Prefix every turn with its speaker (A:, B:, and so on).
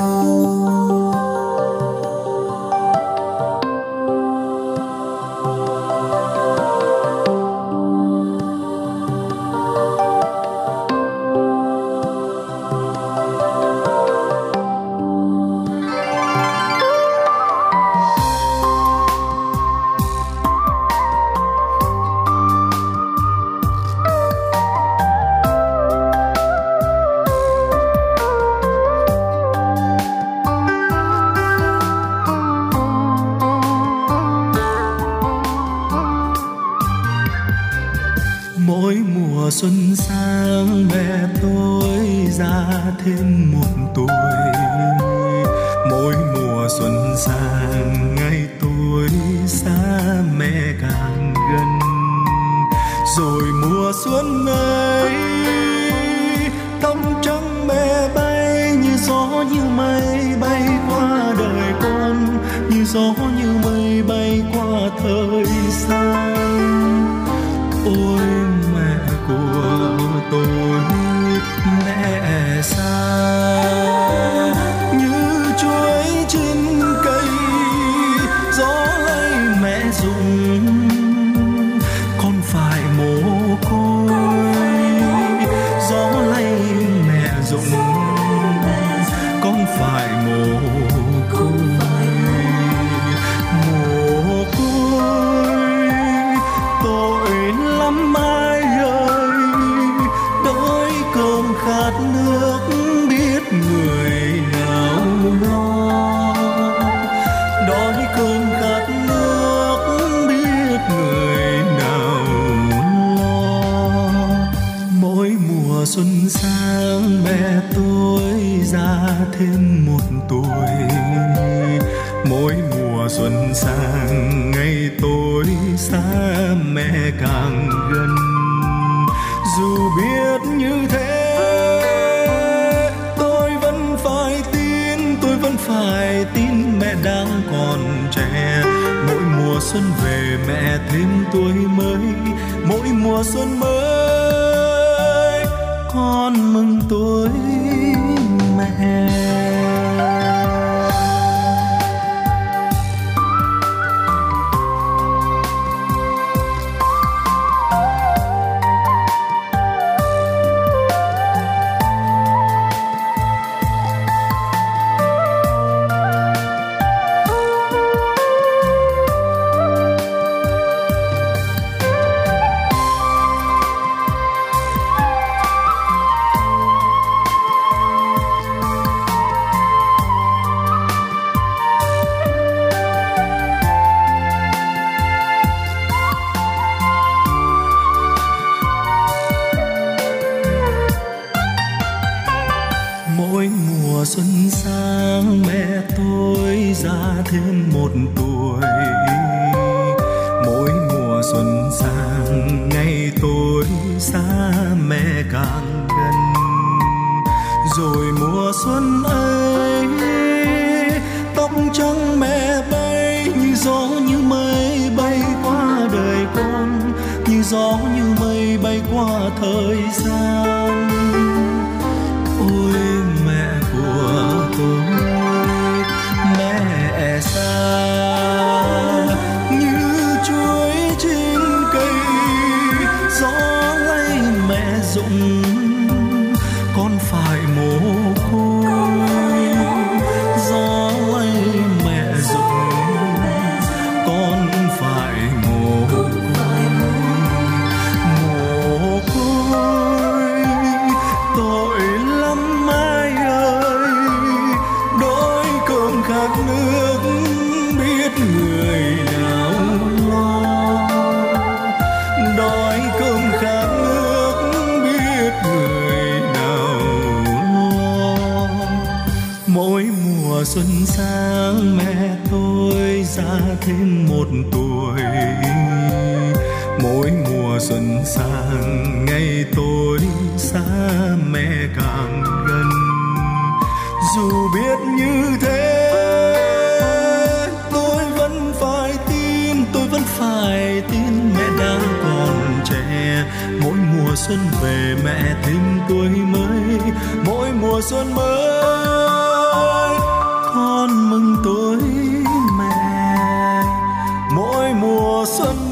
A: Mỗi mùa xuân sang mẹ tôi ra thêm một tuổi. Mỗi mùa xuân sang ngày tôi xa mẹ càng gần. Rồi mùa xuân ấy tóc trắng mẹ bay như gió như mây bay qua đời con, như gió như mây bay qua thời gian. Ôi mẹ của tôi, mẹ xa như chuối trên cây, gió lay mẹ rụng, con phải mồ côi. Gió lay mẹ rụng, con phải mồ côi. Mồ côi tội lắm ai ơi, đói cơm khát nước biết người nào lo. Đói cơm khát nước biết người nào lo. Mỗi mùa xuân sang mẹ tôi ra thêm một tuổi. Mỗi mùa xuân sang ngày tôi xa mẹ càng gần. Dù biết như thế tôi vẫn phải tin, tôi vẫn phải tin mẹ đang còn trẻ. Mỗi mùa xuân về mẹ thêm tuổi mới, mỗi mùa xuân mới con mừng tuổi mẹ. Mỗi mùa xuân sang mẹ tôi ra thêm một tuổi. Mỗi mùa xuân sang ngày tôi xa mẹ càng gần. Rồi mùa xuân ấy tóc trắng mẹ bay như gió như mây bay qua đời con, như gió như mây bay qua thời gian. Ôi mẹ của tôi, mẹ xa như chuối trên cây, gió lay mẹ rụng, con phải mồ côi. Gió lay mẹ rụng, con phải mồ côi. Mồ côi tội lắm ai ơi, đói cơm khát nước biết người nào lo. Đói cơm khát nước biết người nào lo. Mỗi mùa xuân sang mẹ tôi ra thêm một tuổi. Mỗi mùa xuân sang ngày tôi xa mẹ càng gần. Dù biết như thế tôi vẫn phải tin, tôi vẫn phải tin mẹ đang còn trẻ. Mỗi mùa xuân về mẹ thêm tuổi mới, mỗi mùa xuân mới con mừng tuổi mẹ. Mỗi mùa xuân